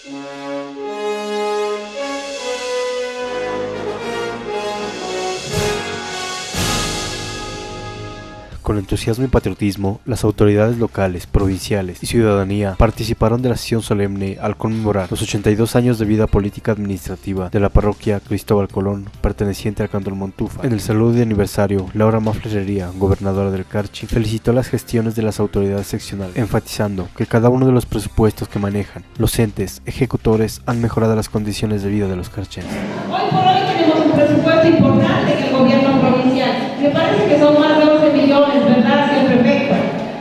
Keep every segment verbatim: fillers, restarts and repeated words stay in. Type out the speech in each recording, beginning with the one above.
Con entusiasmo y patriotismo, las autoridades locales, provinciales y ciudadanía participaron de la sesión solemne al conmemorar los ochenta y dos años de vida política administrativa de la parroquia Cristóbal Colón, perteneciente al Cantón Montufa. En el saludo de aniversario, Laura Maflerería, gobernadora del Carchi, felicitó las gestiones de las autoridades seccionales, enfatizando que cada uno de los presupuestos que manejan los entes ejecutores han mejorado las condiciones de vida de los carchenses. Hoy por hoy tenemos un presupuesto importante en el gobierno provincial. Me parece que son más de doce millones, ¿verdad, señor prefecto?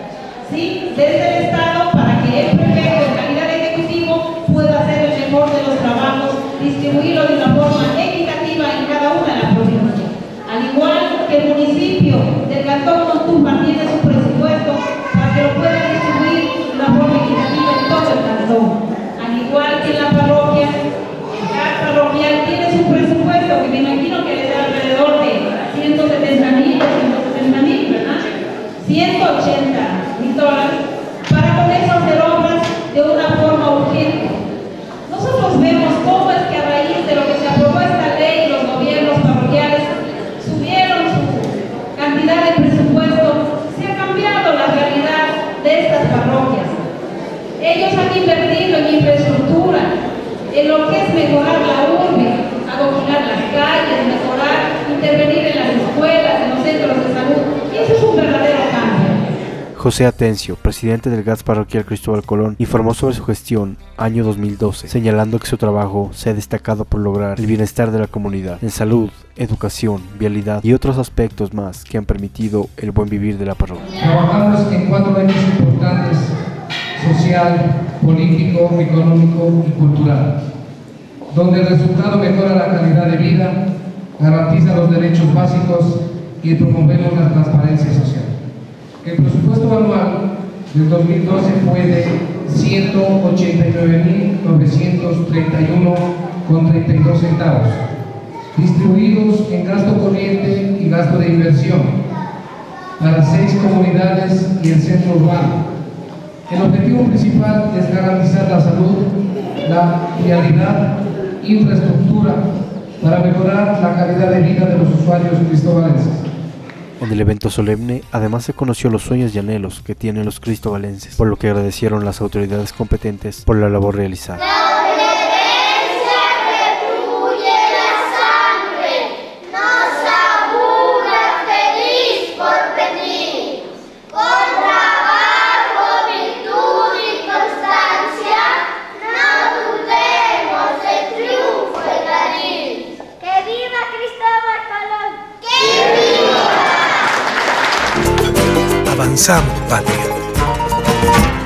Sí, desde el Estado, para que el prefecto en calidad de ejecutivo pueda hacer el mejor de los trabajos, distribuirlo de una forma equitativa en cada una de las provincias. Al igual que el municipio del Cantón Montufa tiene su presupuesto para que lo pueda distribuir de una forma equitativa en todo el cantón. Al igual que en la parroquia, el C A C parroquial tiene su presupuesto, que me imagino que le da alrededor de ciento setenta mil, ciento setenta mil, ¿verdad? ciento ochenta mil dólares para con eso hacer obras de una forma urgente. Nosotros vemos cómo es que a raíz de lo que se aprobó esta ley, los gobiernos parroquiales subieron su cantidad de presupuesto, se ha cambiado la realidad de estas parroquias. Ellos han invertido en infraestructura, en lo que es mejorar la urbe, adoquinar las calles, mejorar, intervenir en las escuelas, en los centros de salud, y eso es un verdadero cambio. José Atencio, presidente del G A S parroquial Cristóbal Colón, informó sobre su gestión año dos mil doce, señalando que su trabajo se ha destacado por lograr el bienestar de la comunidad en salud, educación, vialidad y otros aspectos más que han permitido el buen vivir de la parroquia. Trabajamos en cuatro ejes importantes: social, político, económico y cultural, donde el resultado mejora la calidad de vida, garantiza los derechos básicos y promovemos la transparencia social. El presupuesto anual del dos mil doce fue de ciento ochenta y nueve mil novecientos treinta y uno con treinta y dos centavos, distribuidos en gasto corriente y gasto de inversión para seis comunidades y el centro urbano. El objetivo principal es garantizar la salud, la vialidad, infraestructura para mejorar la calidad de vida de los usuarios cristobalenses. En el evento solemne, además se conoció los sueños y anhelos que tienen los cristobalenses, por lo que agradecieron las autoridades competentes por la labor realizada. Avanzamos, patria.